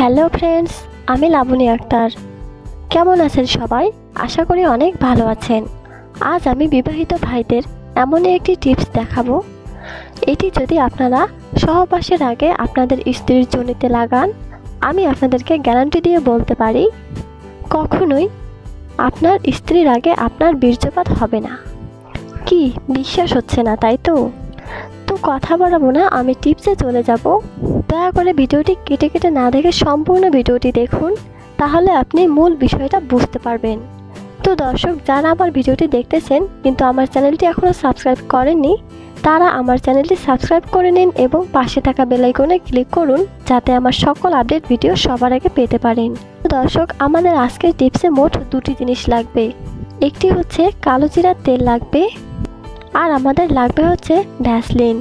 Hello friends, আমি লাবণী আক্তার। কেমন আছেন সবাই? আশা করি অনেক ভালো আছেন। আজ আমি বিবাহিত ভাইদের এমনই একটি টিপস দেখাবো। এটি যদি আপনারা সহবাসের আগে আপনাদের স্ত্রীর যোনিতে লাগান, আমি আপনাদেরকে গ্যারান্টি দিয়ে বলতে পারি কখনোই আপনার স্ত্রীর আগে আপনার বীর্যপাত হবে না। কি বিশ্বাস হচ্ছে না, তাই তো? কথা বাড়াবো না, আমি টিপসে চলে যাব। দয়া করে ভিডিওটি কেটে কেটে না দেখে সম্পূর্ণ ভিডিওটি দেখুন, তাহলে আপনি মূল বিষয়টা বুঝতে পারবেন। তো দর্শক, যারা আমার ভিডিওটি দেখতেছেন কিন্তু আমার চ্যানেলটি এখনও সাবস্ক্রাইব করেননি, তারা আমার চ্যানেলটি সাবস্ক্রাইব করে নিন এবং পাশে থাকা বেল আইকনে ক্লিক করুন, যাতে আমার সকল আপডেট ভিডিও সবার আগে পেতে পারেন। তো দর্শক, আমাদের আজকের টিপসে মোট দুটি জিনিস লাগবে। একটি হচ্ছে কালো জিরার তেল লাগবে, আর আমাদের লাগবে হচ্ছে ভ্যাসলিন।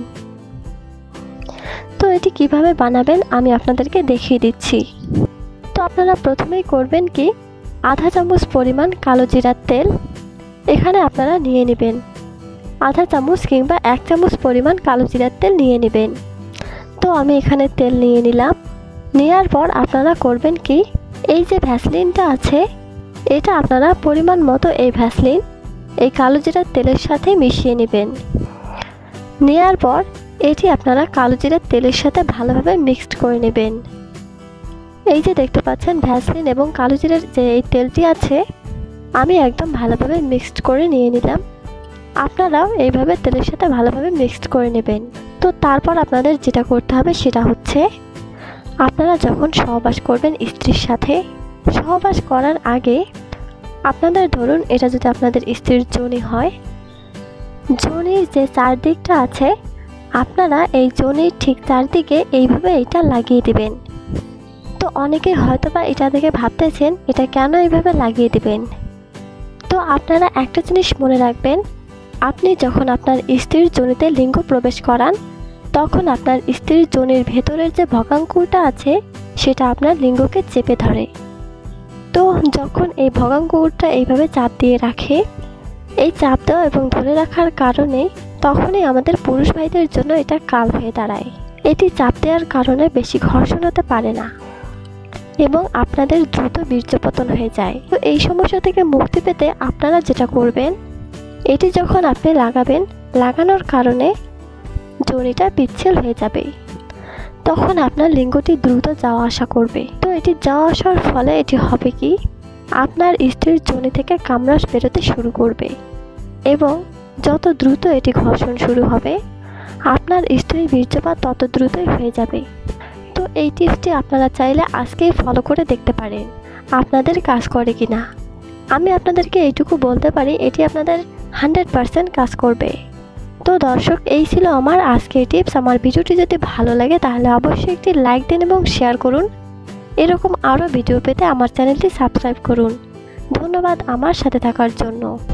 তো এটি কিভাবে বানাবেন আমি আপনাদেরকে দেখিয়ে দিচ্ছি। তো আপনারা প্রথমেই করবেন কি, আধা চামচ পরিমাণ কালো জিরার তেল এখানে আপনারা নিয়ে নেবেন। আধা চামচ কিংবা 1 চামচ পরিমাণ কালো জিরার তেল নিয়ে নেবেন। তো আমি এখানে তেল নিয়ে নিলাম। নেওয়ার পর আপনারা করবেন কি, এই যে ভ্যাসলিনটা আছে, এটা আপনারা পরিমাণ মতো এই ভ্যাসলিন এই কালো জিরার তেলের সাথে মিশিয়ে নেবেন। নেওয়ার পর এটি আপনারা কালো জিরার তেলের সাথে ভালোভাবে মিক্সড করে নেবেন। এই যে দেখতে পাচ্ছেন ভ্যাসলিন এবং কালো জিরার যে এই তেলটি আছে, আমি একদম ভালোভাবে মিক্সড করে নিয়ে নিলাম। আপনারাও এইভাবে তেলের সাথে ভালোভাবে মিক্সড করে নেবেন। তো তারপর আপনাদের যেটা করতে হবে সেটা হচ্ছে, আপনারা যখন সহবাস করবেন স্ত্রীর সাথে, সহবাস করার আগে আপনাদের ধরুন এটা যদি আপনাদের স্ত্রীর যোনি হয়, যোনির যে চারদিকটা আছে, আপনারা এই যোনির ঠিক চারদিকে এইভাবে এটা লাগিয়ে দিবেন। তো অনেকে হয়তোবা এটা দেখে ভাবতেছেন এটা কেন এইভাবে লাগিয়ে দিবেন। তো আপনারা একটা জিনিস মনে রাখবেন, আপনি যখন আপনার স্ত্রীর যোনিতে লিঙ্গ প্রবেশ করান, তখন আপনার স্ত্রীর যোনির ভেতরের যে ভগাঙ্কুরটা আছে সেটা আপনার লিঙ্গকে চেপে ধরে। তো যখন এই ভগাঙ্কুরটা এইভাবে চাপ দিয়ে রাখে, এই চাপ দেওয়া এবং ধরে রাখার কারণে তখনই আমাদের পুরুষ ভাইদের জন্য এটা কাল হয়ে দাঁড়ায়। এটি চাপ দেওয়ার কারণে বেশি ঘর্ষণ হতে পারে না এবং আপনাদের দ্রুত বীর্যপতন হয়ে যায়। তো এই সমস্যা থেকে মুক্তি পেতে আপনারা যেটা করবেন, এটি যখন আপনি লাগাবেন, লাগানোর কারণে যোনিটা পিচ্ছিল হয়ে যাবে, তখন আপনার লিঙ্গটি দ্রুত যাওয়া আসা করবে। তো এটি যাওয়া আসার ফলে এটি হবে কি, আপনার স্ত্রীর যোনি থেকে কামরাস বেরোতে শুরু করবে এবং যত দ্রুত এটি ঘর্ষণ শুরু হবে, আপনার স্ত্রীর বীর্যপাত তত দ্রুতই হয়ে যাবে। তো এই টিপসটি আপনারা চাইলে আজকেই ফলো করে দেখতে পারেন আপনাদের কাজ করে কি না। আমি আপনাদেরকে এইটুকু বলতে পারি, এটি আপনাদের 100% কাজ করবে। তো দর্শক, এই ছিল আমার আজকের টিপস। আমার ভিডিওটি যদি ভালো লাগে তাহলে অবশ্যই একটি লাইক দিন এবং শেয়ার করুন। এরকম আরও ভিডিও পেতে আমার চ্যানেলটি সাবস্ক্রাইব করুন। ধন্যবাদ আমার সাথে থাকার জন্য।